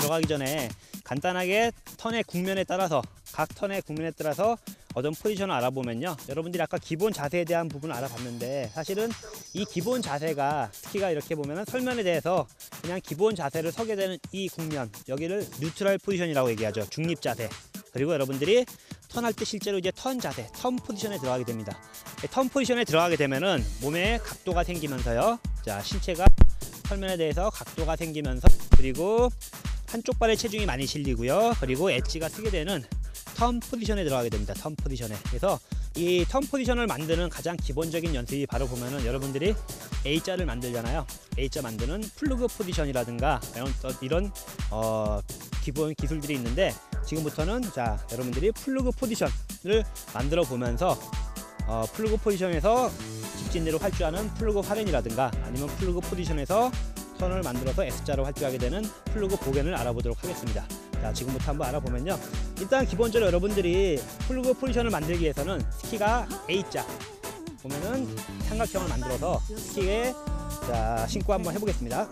들어가기 전에 간단하게 턴의 국면에 따라서 각 턴의 국면에 따라서 어떤 포지션을 알아보면요, 여러분들이 아까 기본 자세에 대한 부분을 알아봤는데 사실은 이 기본 자세가 스키가 이렇게 보면은 설면에 대해서 그냥 기본 자세를 서게 되는 이 국면, 여기를 뉴트럴 포지션이라고 얘기하죠. 중립 자세. 그리고 여러분들이 턴할 때 실제로 이제 턴 자세, 턴 포지션에 들어가게 됩니다. 턴 포지션에 들어가게 되면은 몸에 각도가 생기면서요, 자, 신체가 설면에 대해서 각도가 생기면서, 그리고 한쪽 발에 체중이 많이 실리고요, 그리고 엣지가 쓰게 되는 턴 포지션에 들어가게 됩니다. 턴 포지션에. 그래서 이 턴 포지션을 만드는 가장 기본적인 연습이 바로 보면은 여러분들이 A자를 만들잖아요. A자 만드는 플러그 포지션이라든가 이런 기본 기술들이 있는데, 지금부터는 자, 여러분들이 플러그 포지션을 만들어 보면서 플러그 포지션에서 직진대로 활주하는 플러그 화렌이라든가 아니면 플러그 포지션에서 턴을 만들어서 S자로 활주하게 되는 플러그 보겐을 알아보도록 하겠습니다. 자, 지금부터 한번 알아보면요, 일단 기본적으로 여러분들이 플러그 포지션을 만들기 위해서는 스키가 A자 보면은 삼각형을 만들어서 스키에 자, 신고 한번 해보겠습니다.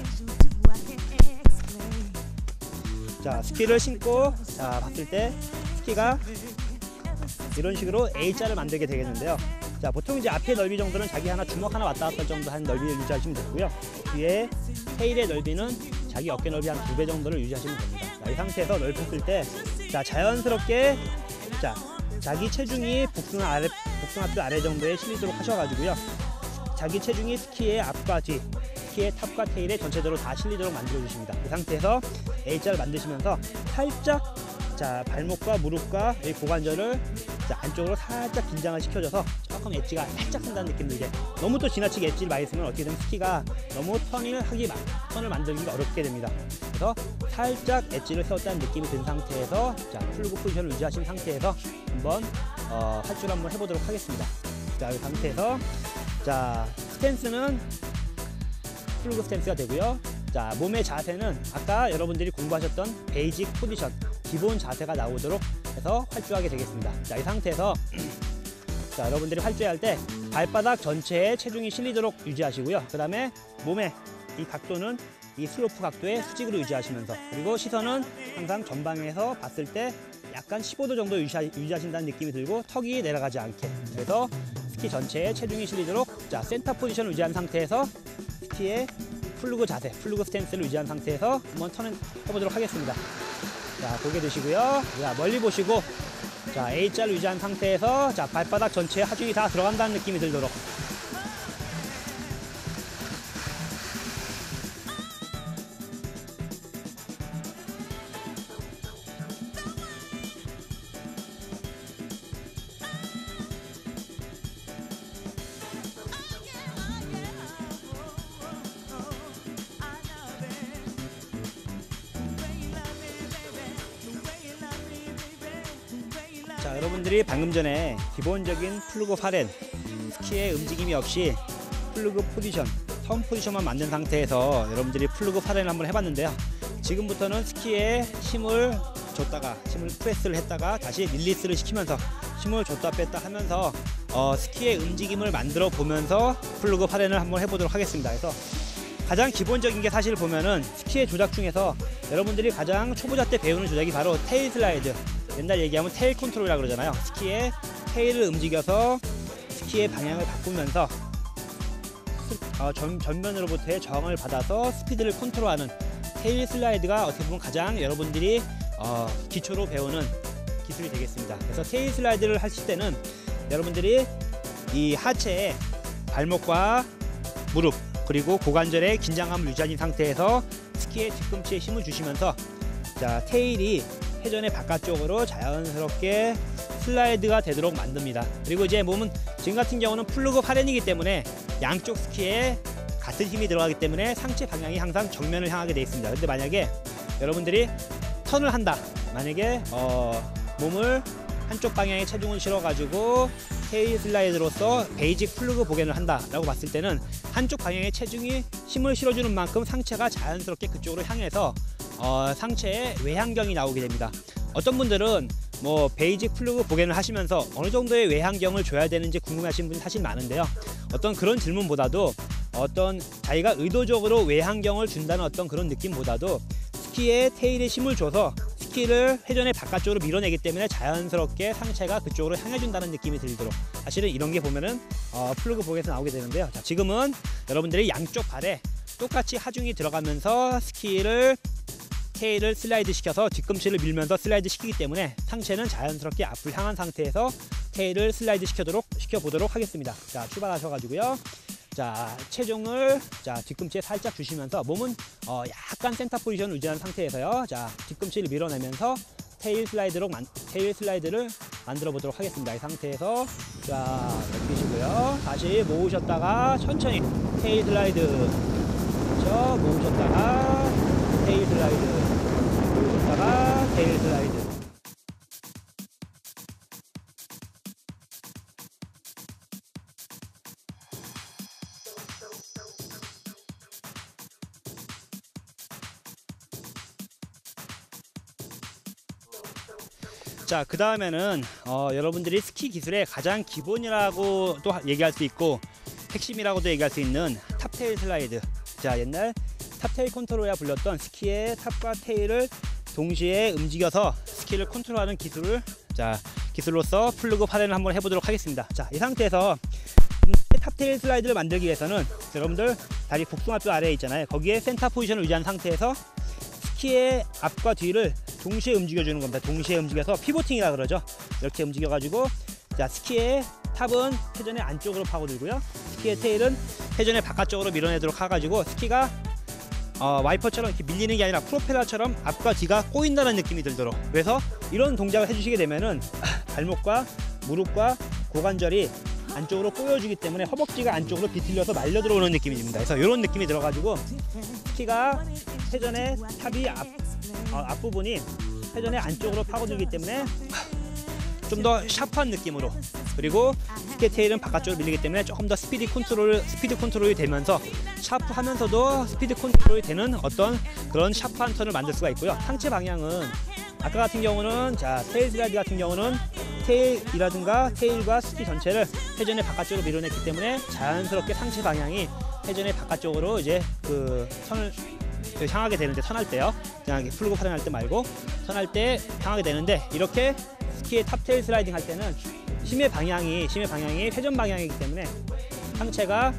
자, 스키를 신고 자, 봤을 때 스키가 이런 식으로 A자를 만들게 되겠는데요. 자, 보통 이제 앞의 넓이 정도는 자기 하나 주먹 하나 왔다 갔다 정도 한 넓이를 유지하시면 되고요. 뒤에 테일의 넓이는 자기 어깨 넓이 한 2배 정도를 유지하시면 됩니다. 자, 이 상태에서 넓혔을 때 자, 자연스럽게 자, 자기 체중이 복숭아뼈 아래 정도에 실리도록 하셔가지고요, 자기 체중이 스키의 앞과 뒤, 스키의 탑과 테일에 전체적으로 다 실리도록 만들어 주십니다. 이 상태에서 A자를 만드시면서 살짝 자, 발목과 무릎과 이 고관절을 자, 안쪽으로 살짝 긴장을 시켜줘서 조금 엣지가 살짝 쓴다는 느낌 들게. 너무 또 지나치게 엣지를 많이 쓰면 어떻게 되면 스키가 너무 턴을 만들기가 어렵게 됩니다. 그래서 살짝 엣지를 세웠다는 느낌이 든 상태에서 자, 플러그 포지션을 유지하신 상태에서 한번 활주를 한번 해보도록 하겠습니다. 자, 이 상태에서 자, 스탠스는 플러그 스탠스가 되고요. 자, 몸의 자세는 아까 여러분들이 공부하셨던 베이직 포지션, 기본 자세가 나오도록 해서 활주하게 되겠습니다. 자, 이 상태에서 자, 여러분들이 활주할 때 발바닥 전체에 체중이 실리도록 유지하시고요. 그 다음에 몸의 이 각도는 이 슬로프 각도의 수직으로 유지하시면서, 그리고 시선은 항상 전방에서 봤을 때 약간 15도 정도 유지하신다는 느낌이 들고 턱이 내려가지 않게, 그래서 스키 전체에 체중이 실리도록 자, 센터 포지션을 유지한 상태에서 스키의 플러그 자세, 플러그 스탠스를 유지한 상태에서 한번 턴을 해보도록 하겠습니다. 자, 고개 드시고요. 자, 멀리 보시고 자, A자를 유지한 상태에서 자, 발바닥 전체에 하중이 다 들어간다는 느낌이 들도록. 자, 여러분들이 방금 전에 기본적인 플러그 화렌, 스키의 움직임이 없이 플러그 포지션, 턴 포지션만 만든 상태에서 여러분들이 플러그 화렌을 한번 해봤는데요. 지금부터는 스키에 힘을 줬다가 힘을 프레스를 했다가 다시 릴리스를 시키면서 힘을 줬다 뺐다 하면서 스키의 움직임을 만들어 보면서 플러그 화렌을 한번 해보도록 하겠습니다. 그래서 가장 기본적인 게 사실 보면은 스키의 조작 중에서 여러분들이 가장 초보자 때 배우는 조작이 바로 테일 슬라이드, 옛날 얘기하면 테일 컨트롤이라고 그러잖아요. 스키의 테일을 움직여서 스키의 방향을 바꾸면서 전면으로부터의 저항을 받아서 스피드를 컨트롤하는 테일 슬라이드가 어떻게 보면 가장 여러분들이 기초로 배우는 기술이 되겠습니다. 그래서 테일 슬라이드를 하실 때는 여러분들이 이 하체에 발목과 무릎 그리고 고관절의 긴장감을 유지한 상태에서 스키의 뒤꿈치에 힘을 주시면서 자, 테일이 회전의 바깥쪽으로 자연스럽게 슬라이드가 되도록 만듭니다. 그리고 이제 몸은 지금 같은 경우는 플러그 화렌이기 때문에 양쪽 스키에 같은 힘이 들어가기 때문에 상체 방향이 항상 정면을 향하게 되어 있습니다. 근데 만약에 여러분들이 턴을 한다, 만약에 몸을 한쪽 방향에 체중을 실어 가지고 테일 슬라이드로서 베이직 플러그 보겐을 한다 라고 봤을 때는 한쪽 방향에 체중이 힘을 실어주는 만큼 상체가 자연스럽게 그쪽으로 향해서 상체에 외향경이 나오게 됩니다. 어떤 분들은 뭐 베이직 플러그 보겐을 하시면서 어느 정도의 외향경을 줘야 되는지 궁금해하시는 분이 사실 많은데요. 어떤 그런 질문보다도 어떤 자기가 의도적으로 외향경을 준다는 어떤 그런 느낌보다도 스키에 테일에 힘을 줘서 스키를 회전의 바깥쪽으로 밀어내기 때문에 자연스럽게 상체가 그쪽으로 향해준다는 느낌이 들도록, 사실은 이런 게 보면은 플러그 복에서 나오게 되는데요. 자, 지금은 여러분들이 양쪽 발에 똑같이 하중이 들어가면서 스키를 테일을 슬라이드 시켜서 뒤꿈치를 밀면서 슬라이드 시키기 때문에 상체는 자연스럽게 앞을 향한 상태에서 테일을 슬라이드 시켜보도록 하겠습니다. 자, 출발하셔가지고요. 자, 체중을 뒤꿈치에 살짝 주시면서 몸은 약간 센터 포지션을 유지한 상태에서요. 자, 뒤꿈치를 밀어내면서 테일 슬라이드를 만들어 보도록 하겠습니다. 이 상태에서 자, 넘기시고요. 다시 모으셨다가 천천히 테일 슬라이드, 그렇죠? 모으셨다가 테일 슬라이드, 모으셨다가 테일 슬라이드. 자, 그 다음에는 여러분들이 스키 기술의 가장 기본이라고 또 얘기할 수 있고 핵심이라고도 얘기할 수 있는 탑테일 슬라이드. 자, 옛날 탑테일 컨트롤이라 불렸던 스키의 탑과 테일을 동시에 움직여서 스키를 컨트롤하는 기술로서 플러그 파렌을 한번 해보도록 하겠습니다. 자, 이 상태에서 탑테일 슬라이드를 만들기 위해서는 여러분들 다리 복숭아뼈 아래에 있잖아요. 거기에 센터 포지션을 유지한 상태에서 스키의 앞과 뒤를 동시에 움직여주는 겁니다. 동시에 움직여서 피보팅이라 그러죠. 이렇게 움직여가지고, 자, 스키의 탑은 회전의 안쪽으로 파고들고요. 스키의 테일은 회전의 바깥쪽으로 밀어내도록 해가지고 스키가 와이퍼처럼 이렇게 밀리는 게 아니라 프로펠러처럼 앞과 뒤가 꼬인다는 느낌이 들도록. 그래서 이런 동작을 해주시게 되면은 발목과 무릎과 고관절이 안쪽으로 꼬여주기 때문에 허벅지가 안쪽으로 비틀려서 말려 들어오는 느낌이 듭니다. 그래서 이런 느낌이 들어가지고 스키가 회전의 탑이 앞부분이 회전의 안쪽으로 파고들기 때문에 좀 더 샤프한 느낌으로, 그리고 스키 테일은 바깥쪽으로 밀리기 때문에 조금 더 스피드 컨트롤이 되면서 샤프하면서도 스피드 컨트롤이 되는 어떤 그런 샤프한 턴을 만들 수가 있고요. 상체 방향은 아까 같은 경우는, 자, 테일 슬라이드 같은 경우는 테일이라든가 테일과 스키 전체를 회전의 바깥쪽으로 밀어냈기 때문에 자연스럽게 상체 방향이 회전의 바깥쪽으로 이제 그 선을 향하게 되는데, 선할 때요. 그냥 플러그 파렌 할 때 말고 선할 때 향하게 되는데, 이렇게 스키의 탑테일 슬라이딩 할 때는 힘의 방향이 회전 방향이기 때문에 상체가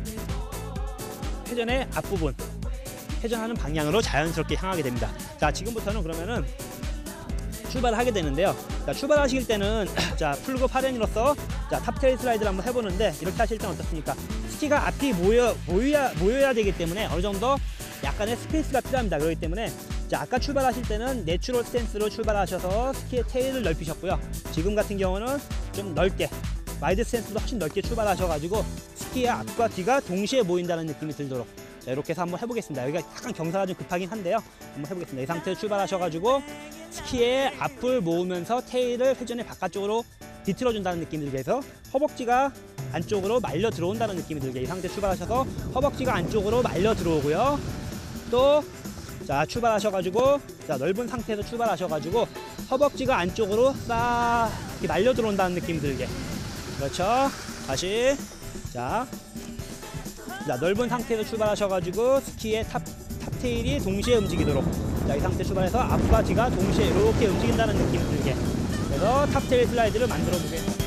회전의 앞부분, 회전하는 방향으로 자연스럽게 향하게 됩니다. 자, 지금부터는 그러면은 출발을 하게 되는데요. 자, 출발하실 때는 자, 플러그 파렌으로서 자, 탑테일 슬라이드를 한번 해보는데, 이렇게 하실 때는 어떻습니까? 스키가 앞이 모여야 되기 때문에 어느 정도 약간의 스페이스가 필요합니다. 그렇기 때문에 자, 아까 출발하실 때는 내추럴 스탠스로 출발하셔서 스키의 테일을 넓히셨고요. 지금 같은 경우는 좀 넓게, 와이드 스탠스도 훨씬 넓게 출발하셔가지고 스키의 앞과 뒤가 동시에 모인다는 느낌이 들도록, 자, 이렇게 해서 한번 해보겠습니다. 여기가 약간 경사가 좀 급하긴 한데요. 한번 해보겠습니다. 이 상태로 출발하셔가지고 스키의 앞을 모으면서 테일을 회전의 바깥쪽으로 뒤틀어준다는 느낌이 들게 해서 허벅지가 안쪽으로 말려 들어온다는 느낌이 들게, 이 상태 출발하셔서 허벅지가 안쪽으로 말려 들어오고요. 또 자, 출발하셔가지고 자, 넓은 상태에서 출발하셔가지고 허벅지가 안쪽으로 싹 이렇게 말려 들어온다는 느낌이 들게, 그렇죠. 다시 자, 넓은 상태에서 출발하셔가지고 스키의 탑테일이 동시에 움직이도록, 자, 이 상태 출발해서 앞과 뒤가 동시에 이렇게 움직인다는 느낌이 들게, 그래서 탑테일 슬라이드를 만들어 보겠습니다.